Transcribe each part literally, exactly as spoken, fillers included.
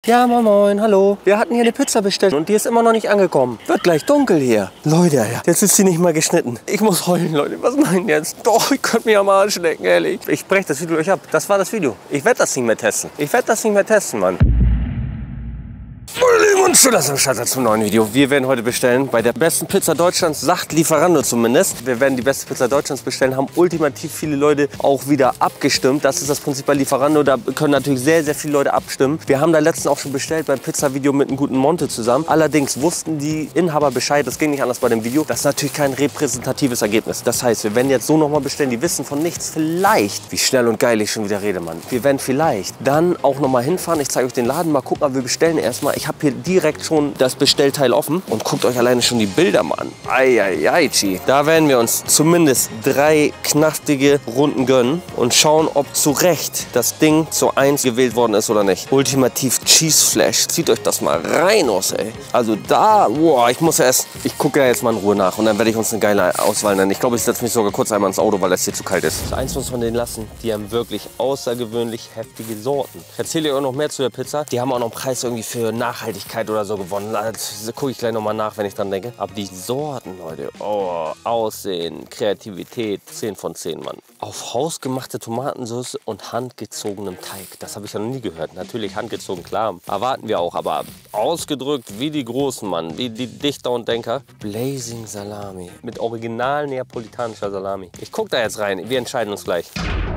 Ja, moin moin, hallo. Wir hatten hier eine Pizza bestellt und die ist immer noch nicht angekommen. Wird gleich dunkel hier. Leute, ja, jetzt ist sie nicht mal geschnitten. Ich muss heulen, Leute. Was meinen jetzt? Doch, ich könnte mich am Arsch lecken, ehrlich. Ich breche das Video euch ab. Das war das Video. Ich werde das nicht mehr testen. Ich werde das nicht mehr testen, Mann. Meine Lieben und schön, dass ihr am Start seid zum neuen Video. Wir werden heute bestellen bei der besten Pizza Deutschlands, sagt Lieferando zumindest. Wir werden die beste Pizza Deutschlands bestellen, haben ultimativ viele Leute auch wieder abgestimmt. Das ist das Prinzip bei Lieferando, da können natürlich sehr, sehr viele Leute abstimmen. Wir haben da letztens auch schon bestellt beim Pizza-Video mit einem guten Monte zusammen. Allerdings wussten die Inhaber Bescheid, das ging nicht anders bei dem Video. Das ist natürlich kein repräsentatives Ergebnis. Das heißt, wir werden jetzt so nochmal bestellen, die wissen von nichts vielleicht, wie schnell und geil ich schon wieder rede, Mann. Wir werden vielleicht dann auch nochmal hinfahren, ich zeige euch den Laden mal, guck mal, wir bestellen erstmal. Ich habe hier direkt schon das Bestellteil offen und guckt euch alleine schon die Bilder mal an. Eieiei, da werden wir uns zumindest drei knaftige Runden gönnen und schauen, ob zu Recht das Ding zu eins gewählt worden ist oder nicht. Ultimativ Cheese Flash. Zieht euch das mal rein aus, ey. Also da, boah, ich muss ja erst, ich gucke ja jetzt mal in Ruhe nach und dann werde ich uns eine geile Auswahl nennen. Ich glaube, ich setze mich sogar kurz einmal ins Auto, weil es hier zu kalt ist. Das eins muss man denen lassen. Die haben wirklich außergewöhnlich heftige Sorten. Ich erzähle euch auch noch mehr zu der Pizza. Die haben auch noch einen Preis irgendwie für Nachhaltigkeit oder so gewonnen. Das gucke ich gleich noch mal nach, wenn ich dran denke. Aber die Sorten, Leute, oh, Aussehen, Kreativität, zehn von zehn, Mann. Auf hausgemachte Tomatensauce und handgezogenem Teig. Das habe ich ja noch nie gehört. Natürlich handgezogen, klar. Erwarten wir auch, aber ausgedrückt wie die Großen, Mann. Wie die Dichter und Denker. Blazing Salami. Mit original neapolitanischer Salami. Ich gucke da jetzt rein. Wir entscheiden uns gleich.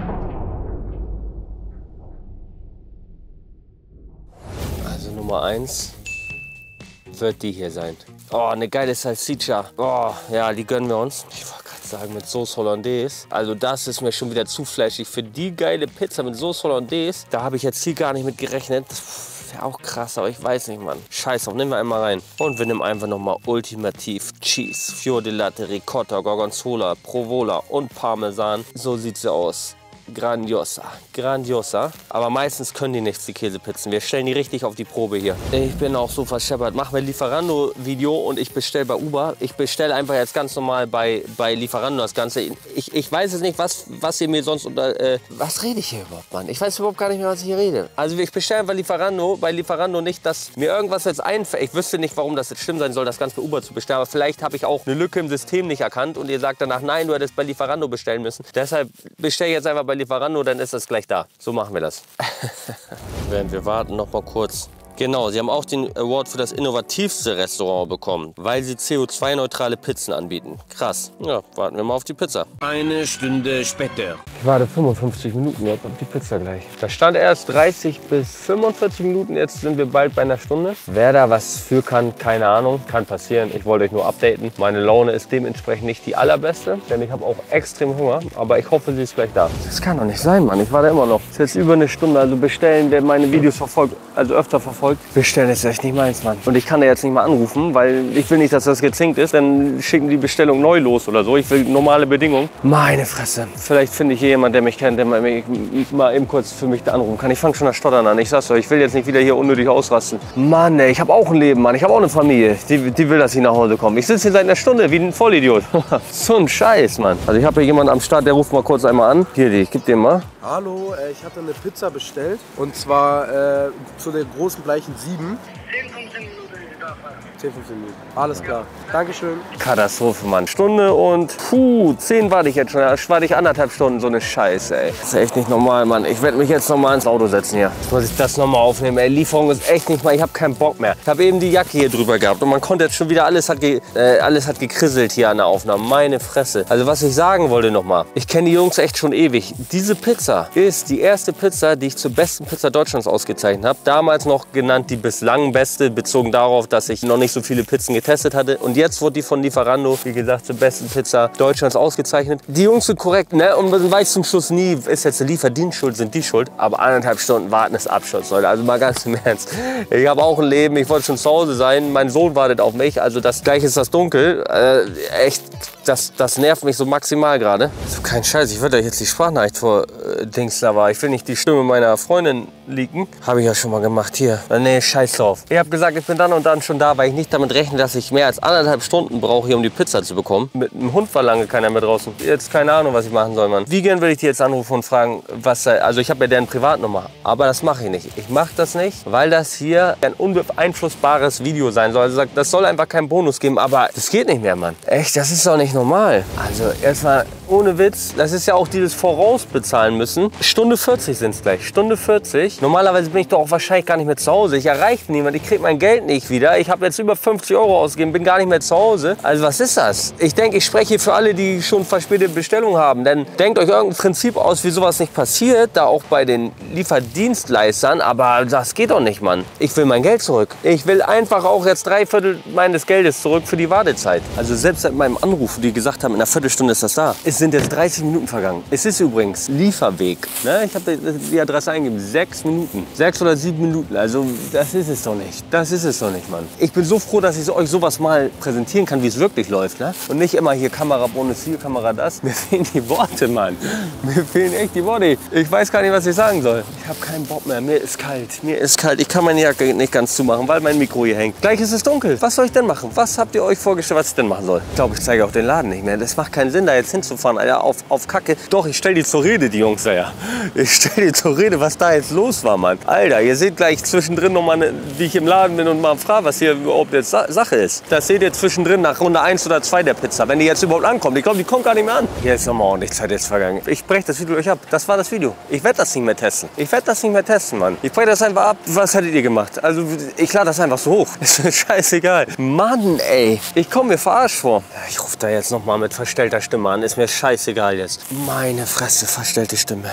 Also Nummer eins wird die hier sein. Oh, eine geile Salsiccia. Oh, ja, die gönnen wir uns. Ich wollte gerade sagen, mit Sauce Hollandaise. Also das ist mir schon wieder zu fleischig. Für die geile Pizza mit Sauce Hollandaise, da habe ich jetzt hier gar nicht mit gerechnet. Das wäre auch krass, aber ich weiß nicht, Mann. Scheiß auf, nehmen wir einmal rein. Und wir nehmen einfach nochmal ultimativ Cheese, Fior di Latte, Ricotta, Gorgonzola, Provola und Parmesan. So sieht sie aus. Grandiosa, grandiosa. Aber meistens können die nichts, die Käsepizzen. Wir stellen die richtig auf die Probe hier. Ich bin auch so verscheppert. Machen wir Lieferando-Video und ich bestelle bei Uber. Ich bestelle einfach jetzt ganz normal bei, bei Lieferando das Ganze. Ich, ich weiß jetzt nicht, was, was ihr mir sonst unter... Äh, was rede ich hier überhaupt, Mann? Ich weiß überhaupt gar nicht mehr, was ich hier rede. Also ich bestelle einfach Lieferando, bei Lieferando nicht, dass mir irgendwas jetzt einfällt. Ich wüsste nicht, warum das jetzt schlimm sein soll, das Ganze bei Uber zu bestellen. Aber vielleicht habe ich auch eine Lücke im System nicht erkannt und ihr sagt danach, nein, du hättest bei Lieferando bestellen müssen. Deshalb bestelle ich jetzt einfach bei Lieferando, dann ist das gleich da. So machen wir das. Während wir warten, noch mal kurz. Genau, sie haben auch den Award für das innovativste Restaurant bekommen, weil sie C O zwei neutrale Pizzen anbieten. Krass. Ja, warten wir mal auf die Pizza. Eine Stunde später. Ich warte fünfundfünfzig Minuten jetzt auf die Pizza gleich. Da stand erst dreißig bis fünfundvierzig Minuten, jetzt sind wir bald bei einer Stunde. Wer da was für kann, keine Ahnung, kann passieren. Ich wollte euch nur updaten. Meine Laune ist dementsprechend nicht die allerbeste, denn ich habe auch extrem Hunger, aber ich hoffe, sie ist gleich da. Das kann doch nicht sein, Mann. Ich warte immer noch. Es ist jetzt über eine Stunde, also bestellen, wer meine Videos verfolgt, also öfter verfolgt. Bestellen ist echt nicht meins, Mann. Und ich kann da jetzt nicht mal anrufen, weil ich will nicht, dass das gezinkt ist. Dann schicken die Bestellung neu los oder so. Ich will normale Bedingungen. Meine Fresse. Vielleicht finde ich hier jemand, der mich kennt, der mal, mal eben kurz für mich da anrufen kann. Ich fange schon das Stottern an. Ich sag's euch, ich will jetzt nicht wieder hier unnötig ausrasten. Mann, ey, ich habe auch ein Leben, Mann. Ich habe auch eine Familie. Die, die will, dass ich nach Hause komme. Ich sitze hier seit einer Stunde wie ein Vollidiot. So ein Scheiß, Mann. Also ich habe hier jemanden am Start, der ruft mal kurz einmal an. Hier, ich gebe den mal. Hallo, ich hatte eine Pizza bestellt und zwar äh, zu der großen Bleichen sieben. zehn, fünfzehn Minuten ist da. zehn, fünfzehn Minuten. Alles klar. Dankeschön. Katastrophe, Mann. Stunde und puh, zehn warte ich jetzt schon. Da warte ich anderthalb Stunden. So eine Scheiße, ey. Das ist echt nicht normal, Mann. Ich werde mich jetzt noch mal ins Auto setzen hier. Jetzt muss ich das noch mal aufnehmen, ey. Lieferung ist echt nicht mal. Ich habe keinen Bock mehr. Ich habe eben die Jacke hier drüber gehabt und man konnte jetzt schon wieder, alles hat, ge, äh, alles hat gekrisselt hier an der Aufnahme. Meine Fresse. Also was ich sagen wollte noch mal. Ich kenne die Jungs echt schon ewig. Diese Pizza ist die erste Pizza, die ich zur besten Pizza Deutschlands ausgezeichnet habe. Damals noch genannt die bislang beste, bezogen darauf, dass ich noch nicht so viele Pizzen getestet hatte. Und jetzt wurde die von Lieferando, wie gesagt, zur besten Pizza Deutschlands ausgezeichnet. Die Jungs sind korrekt, ne? Und man weiß zum Schluss nie, ist jetzt der Lieferdienst schuld, sind die schuld. Aber anderthalb Stunden warten ist Abschluss, Leute. Also mal ganz im Ernst. Ich habe auch ein Leben, ich wollte schon zu Hause sein. Mein Sohn wartet auf mich. Also das gleich ist das dunkel. Äh, echt das, das nervt mich so maximal gerade. Also kein Scheiß, ich würde jetzt die Sprachnachricht vor äh, Dings da war. Ich will nicht die Stimme meiner Freundin leaken. Habe ich ja schon mal gemacht hier. Nee, scheiß drauf. Ich habe gesagt, ich bin dann und dann schon da, weil ich nicht damit rechne, dass ich mehr als anderthalb Stunden brauche, hier um die Pizza zu bekommen. Mit einem Hund war lange keiner mehr draußen. Jetzt keine Ahnung, was ich machen soll, Mann. Wie gern würde ich die jetzt anrufen und fragen, was... Also ich habe ja deren Privatnummer, aber das mache ich nicht. Ich mache das nicht, weil das hier ein unbeeinflussbares Video sein soll. Also das soll einfach keinen Bonus geben, aber das geht nicht mehr, Mann. Echt, das ist doch nicht normal. Also erstmal ohne Witz, das ist ja auch dieses Vorausbezahlen müssen. Stunde vierzig sind es gleich, Stunde vierzig. Normalerweise bin ich doch auch wahrscheinlich gar nicht mehr zu Hause. Ich erreiche niemanden, ich kriege mein Geld nicht wieder. Ich habe jetzt über fünfzig Euro ausgegeben, bin gar nicht mehr zu Hause. Also was ist das? Ich denke, ich spreche für alle, die schon verspätete Bestellungen haben. Denn denkt euch irgendein Prinzip aus, wie sowas nicht passiert, da auch bei den Lieferdienstleistern. Aber das geht doch nicht, Mann. Ich will mein Geld zurück. Ich will einfach auch jetzt drei Viertel meines Geldes zurück für die Wartezeit. Also selbst seit meinem Anruf, die gesagt haben, in einer Viertelstunde ist das da. Es sind jetzt dreißig Minuten vergangen. Es ist übrigens Lieferweg. Ne? Ich habe die Adresse eingegeben. Sechs Minuten. Sechs oder sieben Minuten. Also das ist es doch nicht. Das ist es doch nicht, Mann. Ich bin so froh, dass ich euch sowas mal präsentieren kann, wie es wirklich läuft. Ne? Und nicht immer hier Kamera Bonus, hier Kamera das. Mir fehlen die Worte, Mann. Mir fehlen echt die Worte. Ich weiß gar nicht, was ich sagen soll. Ich habe keinen Bock mehr. Mir ist kalt. Mir ist kalt. Ich kann meine Jacke nicht ganz zumachen, weil mein Mikro hier hängt. Gleich ist es dunkel. Was soll ich denn machen? Was habt ihr euch vorgestellt, was ich denn machen soll? Ich glaube, ich zeige auch den Laden nicht mehr. Das macht keinen Sinn, da jetzt hinzufahren, Alter, auf, auf Kacke. Doch, ich stell die zur Rede, die Jungs da ja. Ich stell die zur Rede, was da jetzt los war, Mann. Alter, ihr seht gleich zwischendrin noch mal, ne, wie ich im Laden bin und mal frage, was hier überhaupt jetzt Sache ist. Das seht ihr zwischendrin nach Runde eins oder zwei der Pizza, wenn die jetzt überhaupt ankommt. Ich glaube, die kommt gar nicht mehr an. Hier ist nochmal ordentlich Zeit jetzt vergangen. Ich breche das Video euch ab. Das war das Video. Ich werde das nicht mehr testen. Ich werde das nicht mehr testen, Mann. Ich breche das einfach ab. Was hättet ihr gemacht? Also, ich lade das einfach so hoch. Ist mir scheißegal. Mann, ey. Ich komme mir verarscht vor. Ich rufe da jetzt noch mal mit verstellter Stimme an. Ist mir scheißegal jetzt. Meine Fresse, verstellte Stimme.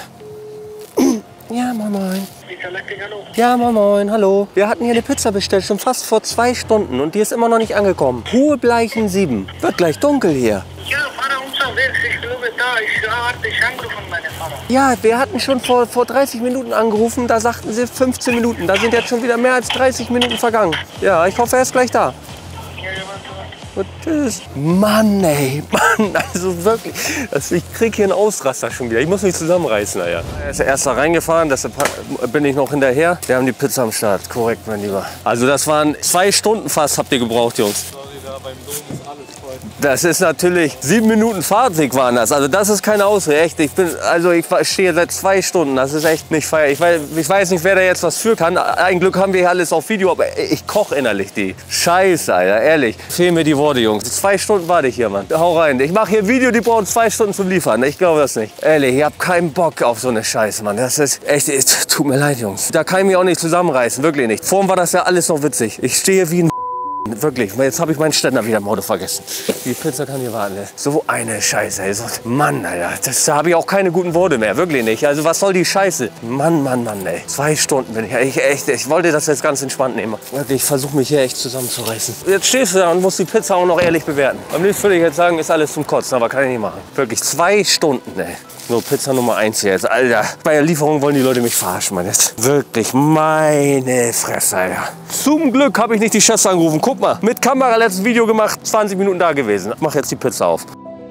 Ja, moin, moin. Ja, moin, moin, hallo. Wir hatten hier eine Pizza bestellt, schon fast vor zwei Stunden und die ist immer noch nicht angekommen. Hohe Bleichen sieben. Wird gleich dunkel hier. Ja, Fahrer unterwegs. Ich glaube, da. Ich warte, ich angerufen, meine Fahrer. Ja, wir hatten schon vor, vor dreißig Minuten angerufen, da sagten sie fünfzehn Minuten. Da sind jetzt schon wieder mehr als dreißig Minuten vergangen. Ja, ich hoffe, er ist gleich da. Ja, ja, warte, warte. Und tschüss. Mann, ey, Mann, also wirklich. Also ich krieg hier einen Ausraster schon wieder. Ich muss mich zusammenreißen, naja. Er ist erst da reingefahren, deshalb bin ich noch hinterher. Wir haben die Pizza am Start, korrekt, mein Lieber. Also das waren zwei Stunden fast, habt ihr gebraucht, Jungs. Beim Dom ist alles voll. Das ist natürlich sieben Minuten Fahrtweg waren das. Also das ist keine Ausrede, echt. Ich bin, also ich stehe seit zwei Stunden. Das ist echt nicht feier. Ich weiß, ich weiß nicht, wer da jetzt was für kann. Ein Glück haben wir hier alles auf Video, aber ich koche innerlich die. Scheiße, Alter, ehrlich. Fehlen mir die Worte, Jungs. Zwei Stunden warte ich hier, Mann. Hau rein. Ich mache hier ein Video, die brauchen zwei Stunden zum Liefern. Ich glaube das nicht. Ehrlich, ich hab keinen Bock auf so eine Scheiße, Mann. Das ist echt, es tut mir leid, Jungs. Da kann ich mich auch nicht zusammenreißen, wirklich nicht. Vorhin war das ja alles noch witzig. Ich stehe wie ein Wirklich, jetzt habe ich meinen Ständer wieder im Auto vergessen. Die Pizza kann hier warten. So eine Scheiße, ey. So, Mann, Alter, das, da habe ich auch keine guten Worte mehr. Wirklich nicht. Also was soll die Scheiße? Mann, Mann, Mann, ey. Zwei Stunden bin ich. Ich, echt, ich wollte das jetzt ganz entspannt nehmen. Wirklich, ich versuche mich hier echt zusammenzureißen. Jetzt stehst du da und musst die Pizza auch noch ehrlich bewerten. Am liebsten würde ich jetzt sagen, ist alles zum Kotzen, aber kann ich nicht machen. Wirklich, zwei Stunden, ey. So, Pizza Nummer eins jetzt. Alter, bei der Lieferung wollen die Leute mich verarschen, Mann. Jetzt wirklich, meine Fresse, Alter. Zum Glück habe ich nicht die Chefs angerufen. Guck mal, mit Kamera letztes Video gemacht, zwanzig Minuten da gewesen. Mach jetzt die Pizza auf.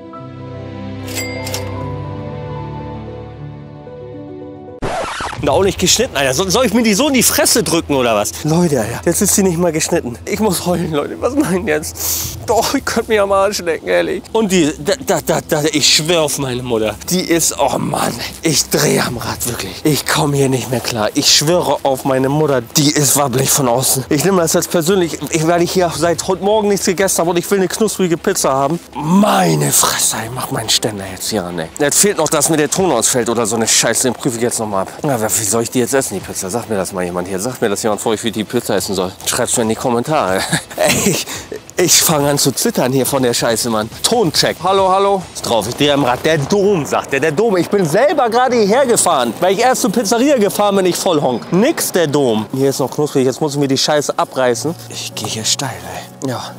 Und auch nicht geschnitten, Alter. So, soll ich mir die so in die Fresse drücken oder was? Leute, Alter, jetzt ist sie nicht mal geschnitten. Ich muss heulen, Leute. Was meinen jetzt? Doch, ich könnte mir am Arsch lecken, ehrlich. Und die, da, da, da, da, ich schwöre auf meine Mutter. Die ist, oh Mann, ich drehe am Rad, wirklich. Ich komme hier nicht mehr klar. Ich schwöre auf meine Mutter, die ist wabbelig von außen. Ich nehme das jetzt persönlich, ich, weil ich hier seit heute Morgen nichts gegessen habe und ich will eine knusprige Pizza haben. Meine Fresse, ich mach meinen Ständer jetzt hier an, ey. Jetzt fehlt noch, dass mir der Ton ausfällt oder so eine Scheiße. Den prüfe ich jetzt noch mal ab. Ja, wie soll ich die jetzt essen, die Pizza? Sagt mir das mal jemand hier. Sagt mir das jemand vor, ich wie die Pizza essen soll. Schreibt's mir in die Kommentare. Ey, ich, ich fange an zu zittern hier von der Scheiße, Mann. Toncheck. Hallo, hallo. Ist drauf, ich drehe am Rad. Der Dom, sagt der. Der Dom. Ich bin selber gerade hierher gefahren, weil ich erst zur Pizzeria gefahren bin, ich voll honk. Nix, der Dom. Hier ist noch knusprig. Jetzt muss ich mir die Scheiße abreißen. Ich gehe hier steil, ey. Ja.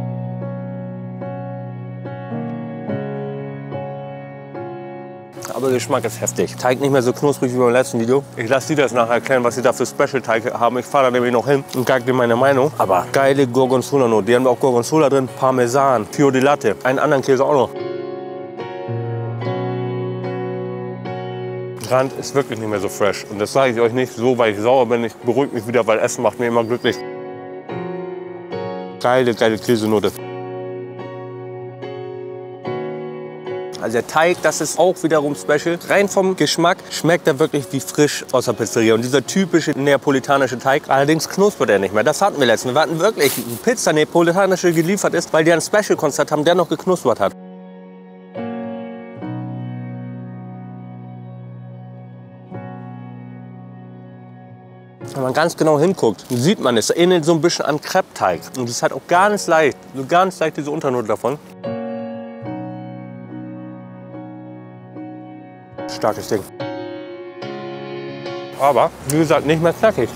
Aber Geschmack ist heftig. Teig nicht mehr so knusprig wie beim letzten Video. Ich lasse die das nachher erklären, was sie da für Special-Teig haben. Ich fahre da nämlich noch hin und gebe dir meine Meinung. Aber geile Gorgonzola-Note. Die haben auch Gorgonzola drin, Parmesan, Fior di Latte. Einen anderen Käse auch noch. Rand ist wirklich nicht mehr so fresh. Und das sage ich euch nicht so, weil ich sauer bin. Ich beruhige mich wieder, weil Essen macht mir immer glücklich. Geile, geile Käsenote. Also der Teig, das ist auch wiederum special. Rein vom Geschmack schmeckt er wirklich wie frisch aus der Pizzeria. Und dieser typische neapolitanische Teig, allerdings knuspert er nicht mehr. Das hatten wir letztens. Wir hatten wirklich eine Pizza neapolitanische geliefert ist, weil die ein Special-Konzept haben, der noch geknuspert hat. Wenn man ganz genau hinguckt, sieht man, es ähnelt so ein bisschen an Crepe-Teig. Und es hat auch ganz leicht, so ganz leicht diese Unternote davon. Starkes Ding. Aber, wie gesagt, nicht mehr knackig.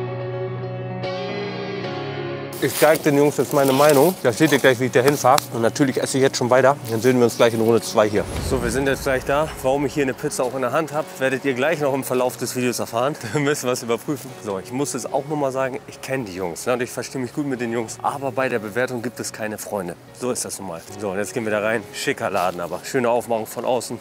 Ich zeige den Jungs jetzt meine Meinung. Da seht ihr gleich, wie ich da hinfahre. Und natürlich esse ich jetzt schon weiter. Dann sehen wir uns gleich in Runde zwei hier. So, wir sind jetzt gleich da. Warum ich hier eine Pizza auch in der Hand habe, werdet ihr gleich noch im Verlauf des Videos erfahren. Da müssen wir es überprüfen. So, ich muss es auch noch mal sagen, ich kenne die Jungs. Ne? Und ich verstehe mich gut mit den Jungs. Aber bei der Bewertung gibt es keine Freunde. So ist das nun mal. So, und jetzt gehen wir da rein. Schicker Laden aber. Schöne Aufmachung von außen.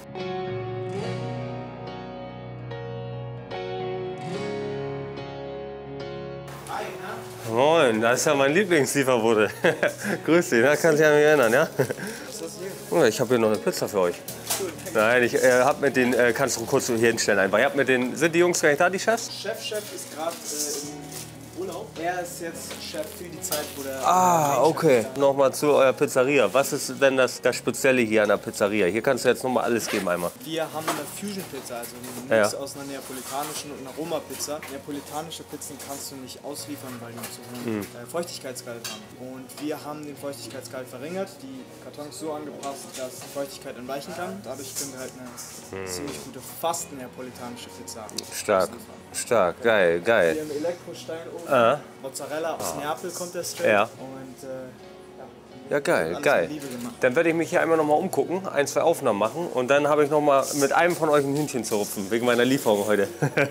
Moin, das ist ja mein Lieblingslieferbote. Grüß dich, da kannst du dich an mich erinnern, ja? Was ist das hier? Ich habe hier noch eine Pizza für euch. Nein, ich äh, hab mit den, äh, kannst du kurz hier hinstellen einfach. Ich hab mit den, sind die Jungs gar nicht da, die Chefs? Chef, Chef ist gerade äh, im Urlaub. Er ist jetzt Chef für die Zeit, wo der... Ah, okay. Nochmal zu eurer Pizzeria. Was ist denn das, das Spezielle hier an der Pizzeria? Hier kannst du jetzt nochmal alles geben einmal. Wir haben eine Fusion-Pizza, also einen Mix ja. aus einer neapolitanischen und einer Roma-Pizza. Neapolitanische Pizzen kannst du nicht ausliefern, weil die zu hohen mhm. äh, Feuchtigkeitsgehalt haben. Und wir haben den Feuchtigkeitsgehalt verringert, die Kartons so angepasst, dass die Feuchtigkeit entweichen kann. Dadurch können wir halt eine mhm. ziemlich gute, fast neapolitanische Pizza Stark, stark, geil, geil. Hier im Elektrostein oben. Ah. Mozzarella aus ah. Neapel kommt der straight. Ja. Und, äh, ja, geil, geil. Dann werde ich mich hier einmal noch mal umgucken, ein, zwei Aufnahmen machen und dann habe ich noch mal mit einem von euch ein Hühnchen zu rupfen, wegen meiner Lieferung heute.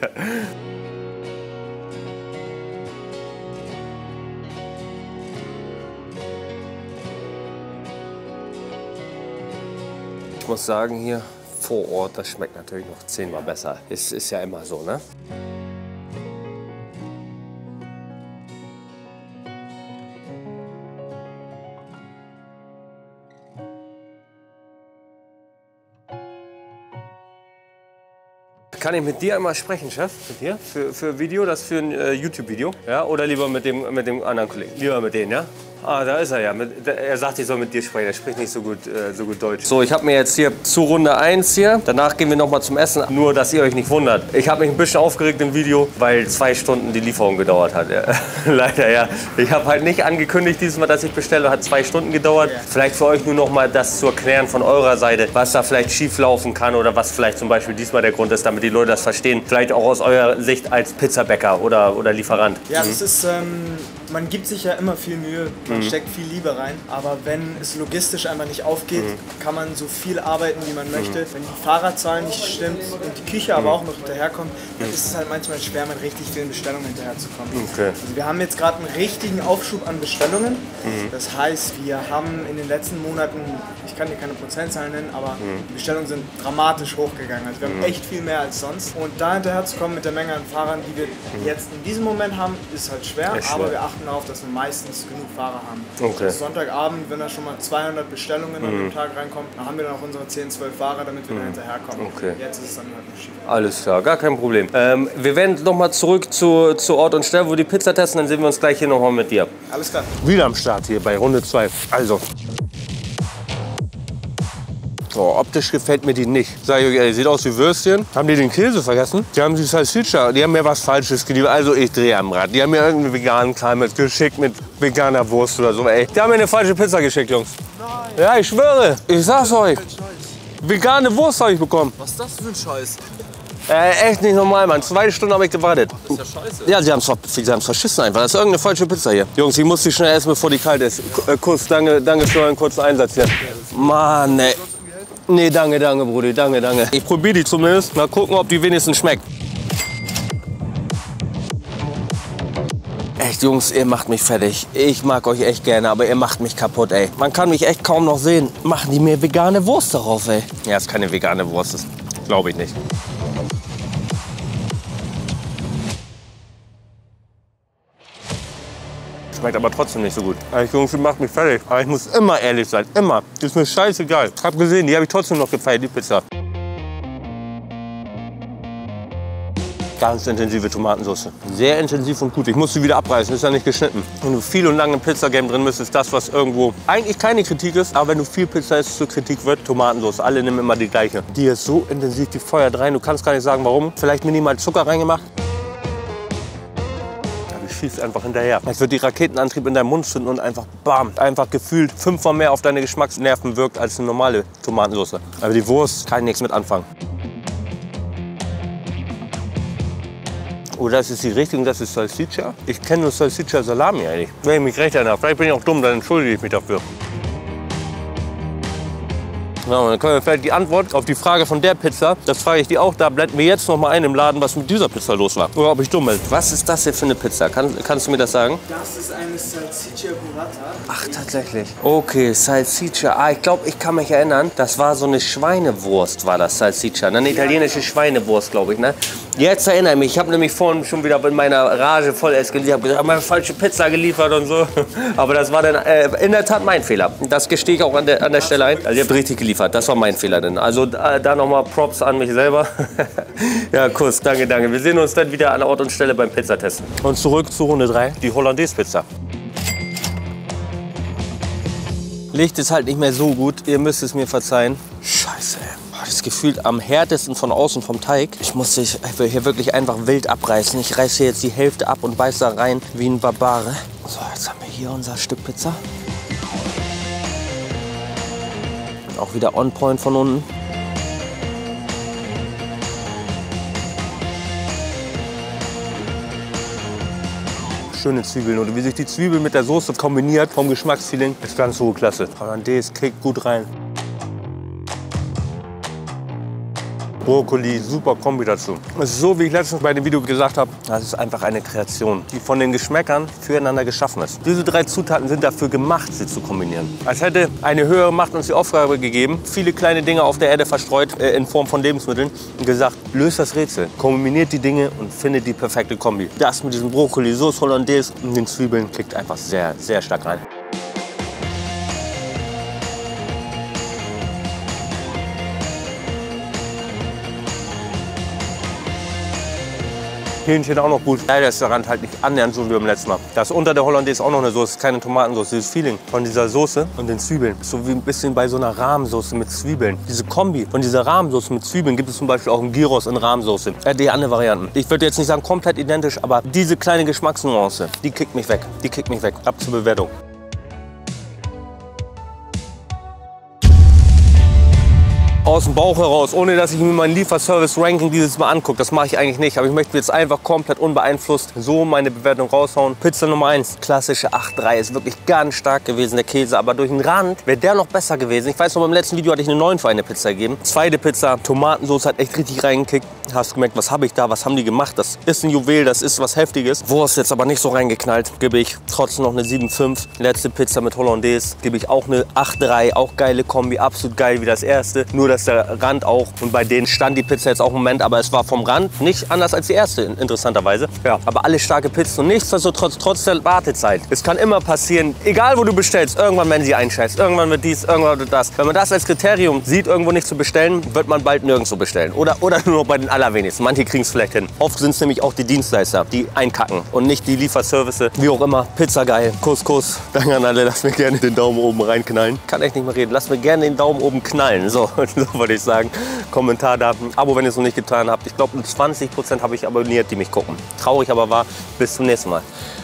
Ich muss sagen, hier vor Ort, das schmeckt natürlich noch zehnmal besser. Es ist ja immer so, ne? Kann ich mit dir einmal sprechen, Chef? Mit dir? Für, für Video, das für ein äh, YouTube-Video? Ja? Oder lieber mit dem, mit dem anderen Kollegen? Lieber mit denen, ja? Ah, da ist er ja. Mit, der, er sagt, ich soll mit dir sprechen. Er spricht nicht so gut, äh, so gut Deutsch. So, ich habe mir jetzt hier zu Runde eins hier. Danach gehen wir noch mal zum Essen. Nur, dass ihr euch nicht wundert. Ich habe mich ein bisschen aufgeregt im Video, weil zwei Stunden die Lieferung gedauert hat. Ja. Leider, ja. Ich habe halt nicht angekündigt dieses Mal, dass ich bestelle. Hat zwei Stunden gedauert. Vielleicht für euch nur noch mal das zu erklären von eurer Seite, was da vielleicht schief laufen kann oder was vielleicht zum Beispiel diesmal der Grund ist, damit die Leute das verstehen. Vielleicht auch aus eurer Sicht als Pizzabäcker oder, oder Lieferant. Ja, das ist, ähm, man gibt sich ja immer viel Mühe. Man mhm. steckt viel Liebe rein, aber wenn es logistisch einfach nicht aufgeht, mhm. kann man so viel arbeiten, wie man möchte. Mhm. Wenn die Fahrradzahl nicht stimmt und die Küche aber auch noch hinterherkommt, dann mhm. ist es halt manchmal schwer, mit richtig vielen Bestellungen hinterherzukommen. Okay. Also wir haben jetzt gerade einen richtigen Aufschub an Bestellungen. Mhm. Das heißt, wir haben in den letzten Monaten, ich kann dir keine Prozentzahlen nennen, aber mhm. die Bestellungen sind dramatisch hochgegangen. Also wir haben mhm. echt viel mehr als sonst. Und da hinterherzukommen mit der Menge an Fahrern, die wir mhm. jetzt in diesem Moment haben, ist halt schwer. Echt aber schwer. Wir achten darauf, dass wir meistens genug Fahrer haben. Okay. Also Sonntagabend, wenn da schon mal zweihundert Bestellungen mhm. an dem Tag reinkommen, dann haben wir dann auch unsere zehn, zwölf Fahrer, damit wir mhm. da hinterherkommen. Okay. Jetzt ist es dann halt nicht schief. Alles klar, gar kein Problem. Ähm, wir werden noch mal zurück zu, zu Ort und Stelle, wo die Pizza testen, dann sehen wir uns gleich hier noch mal mit dir. Alles klar. Wieder am Start hier bei Runde zwei. Also. Oh, optisch gefällt mir die nicht. Sag ich euch ehrlich, sieht aus wie Würstchen. Haben die den Käse vergessen? Die haben die Salsiccia, die haben mir was Falsches geliefert. Also ich drehe am Rad. Die haben mir irgendeinen veganen Kram geschickt mit veganer Wurst oder so. Ey, die haben mir eine falsche Pizza geschickt, Jungs. Nein. Ja, ich schwöre. Ich sag's euch. Vegane Wurst habe ich bekommen. Was ist das für ein Scheiß? Äh, echt nicht normal, Mann. Zwei Stunden habe ich gewartet. Das ist ja scheiße. Ja, sie haben es verschissen einfach. Das ist irgendeine falsche Pizza hier. Jungs, ich muss die schnell essen, bevor die kalt ist. Kuss, danke, danke für euren kurzen Einsatz hier. Mann, ey. Nee, danke, danke, Brudi, danke, danke. Ich probiere die zumindest. Mal gucken, ob die wenigstens schmeckt. Echt, Jungs, ihr macht mich fertig. Ich mag euch echt gerne, aber ihr macht mich kaputt, ey. Man kann mich echt kaum noch sehen. Machen die mir vegane Wurst darauf, ey? Ja, ist keine vegane Wurst, das glaube ich nicht. Schmeckt aber trotzdem nicht so gut. Ey, Jungs, die macht mich fertig. Aber ich muss immer ehrlich sein, immer. Das ist mir scheißegal. Ich hab gesehen, die habe ich trotzdem noch gefeiert, die Pizza. Ganz intensive Tomatensauce. Sehr intensiv und gut. Ich muss sie wieder abreißen, ist ja nicht geschnitten. Wenn du viel und lange im Pizzagame drin bist, ist das, was irgendwo eigentlich keine Kritik ist. Aber wenn du viel Pizza isst, zur Kritik wird, Tomatensauce. Alle nehmen immer die gleiche. Die ist so intensiv, die feuert rein. Du kannst gar nicht sagen, warum. Vielleicht minimal Zucker reingemacht. Aber die schießt einfach hinterher. Als würde die Raketenantrieb in deinem Mund zünden und einfach bam. Einfach gefühlt fünfmal mehr auf deine Geschmacksnerven wirkt als eine normale Tomatensauce. Aber die Wurst kann ich nichts mit anfangen. Oh, das ist die Richtung, das ist Salsiccia. Ich kenne nur Salsiccia Salami eigentlich. Wenn ich mich recht erinnere. Vielleicht bin ich auch dumm, dann entschuldige ich mich dafür. Ja, dann können wir vielleicht die Antwort auf die Frage von der Pizza, das frage ich die auch, da blenden wir jetzt noch mal ein im Laden, was mit dieser Pizza los war. Oder ob ich dumm bin. Was ist das hier für eine Pizza? Kann, kannst du mir das sagen? Das ist eine Salsiccia Burrata. Ach, tatsächlich. Okay, Salsiccia. Ah, ich glaube, ich kann mich erinnern, das war so eine Schweinewurst, war das Salsiccia. Eine italienische Schweinewurst, glaube ich, ne? Jetzt erinnere ich mich, ich habe nämlich vorhin schon wieder in meiner Rage voll eskaliert. Ich habe gesagt, ich habe eine falsche Pizza geliefert und so. Aber das war dann äh, in der Tat mein Fehler. Das gestehe ich auch an der, an der Stelle ein. Also ihr habt richtig geliefert, das war mein Fehler denn. Also äh, da nochmal Props an mich selber. Ja, Kuss, danke, danke. Wir sehen uns dann wieder an Ort und Stelle beim Pizzatesten. Und zurück zu Runde drei, die Hollandaise-Pizza. Licht ist halt nicht mehr so gut, ihr müsst es mir verzeihen. Scheiße, ey. Das ist gefühlt am härtesten von außen vom Teig. Ich muss dich hier wirklich einfach wild abreißen. Ich reiße hier jetzt die Hälfte ab und beiße da rein wie ein Barbare. So, jetzt haben wir hier unser Stück Pizza. Auch wieder on point von unten. Schöne Zwiebeln und wie sich die Zwiebel mit der Soße kombiniert vom Geschmacksfeeling, ist ganz hohe Klasse. Hollandaise kickt gut rein. Brokkoli, super Kombi dazu. Es ist so, wie ich letztens bei dem Video gesagt habe, das ist einfach eine Kreation, die von den Geschmäckern füreinander geschaffen ist. Diese drei Zutaten sind dafür gemacht, sie zu kombinieren. Als hätte eine höhere Macht uns die Aufgabe gegeben, viele kleine Dinge auf der Erde verstreut äh, in Form von Lebensmitteln und gesagt, löst das Rätsel, kombiniert die Dinge und findet die perfekte Kombi. Das mit diesem Brokkoli, Sauce Hollandaise und den Zwiebeln kickt einfach sehr, sehr stark rein. Hähnchen auch noch gut. Leider ist der Rand halt nicht annähernd so wie beim letzten Mal. Da ist unter der Hollandaise auch noch eine Soße, keine Tomatensauce. Dieses Feeling von dieser Soße und den Zwiebeln ist so wie ein bisschen bei so einer Rahmsoße mit Zwiebeln. Diese Kombi von dieser Rahmsoße mit Zwiebeln gibt es zum Beispiel auch im Gyros in Rahmsoße. Äh, die andere Varianten. Ich würde jetzt nicht sagen komplett identisch, aber diese kleine Geschmacksnuance, die kickt mich weg. Die kickt mich weg. Ab zur Bewertung. Aus dem Bauch heraus, ohne dass ich mir mein Lieferservice-Ranking dieses Mal angucke. Das mache ich eigentlich nicht, aber ich möchte jetzt einfach komplett unbeeinflusst so meine Bewertung raushauen. Pizza Nummer eins, klassische acht drei, ist wirklich ganz stark gewesen, der Käse, aber durch den Rand wäre der noch besser gewesen. Ich weiß noch, beim letzten Video hatte ich eine neun für eine Pizza gegeben. Zweite Pizza, Tomatensauce hat echt richtig reingekickt. Hast gemerkt, was habe ich da, was haben die gemacht? Das ist ein Juwel, das ist was Heftiges. Wurst jetzt aber nicht so reingeknallt, gebe ich trotzdem noch eine sieben fünf. Letzte Pizza mit Hollandaise gebe ich auch eine acht drei, auch geile Kombi, absolut geil wie das erste. Nur dass der Rand auch, und bei denen stand die Pizza jetzt auch einen Moment, aber es war vom Rand nicht anders als die erste, interessanterweise. Ja, aber alle starke Pizzen und nichtsdestotrotz, trotz der Wartezeit. Es kann immer passieren, egal wo du bestellst, irgendwann werden sie einscheißt, irgendwann wird dies, irgendwann wird das. Wenn man das als Kriterium sieht, irgendwo nicht zu bestellen, wird man bald nirgendwo bestellen. Oder, oder nur noch bei den allerwenigsten. Manche kriegen es vielleicht hin. Oft sind es nämlich auch die Dienstleister, die einkacken und nicht die Lieferservice. Wie auch immer, Pizza geil, Kuss, Kuss. Danke an alle, lasst mir gerne den Daumen oben reinknallen. Kann echt nicht mehr reden, lasst mir gerne den Daumen oben knallen. So, so würde ich sagen. Kommentar da, Abo, wenn ihr es noch nicht getan habt. Ich glaube, zwanzig Prozent habe ich abonniert, die mich gucken. Traurig aber war, bis zum nächsten Mal.